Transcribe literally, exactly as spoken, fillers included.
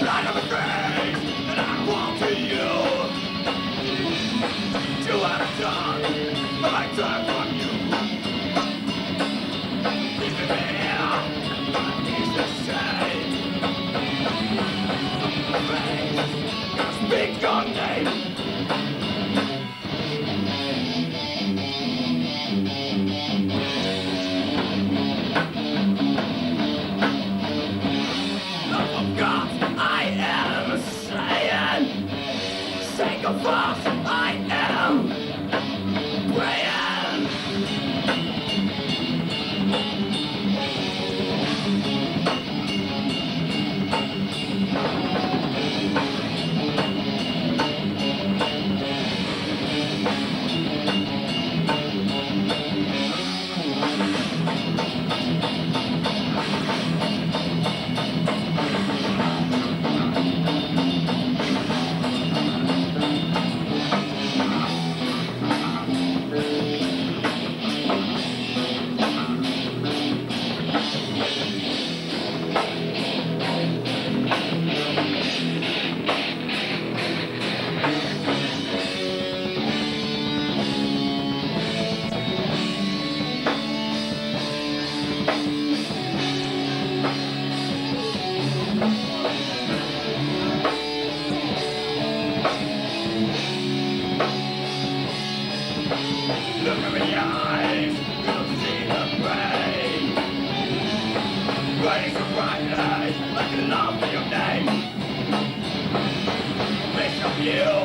I never think that I want to you. Till I'm done, I turn from you. Leave me here, it's the same. Face, speak your name. Sake of us, I am praying. Look at me eyes, you'll see the pain. Writing so brightly, like the love for your name. Miss of you.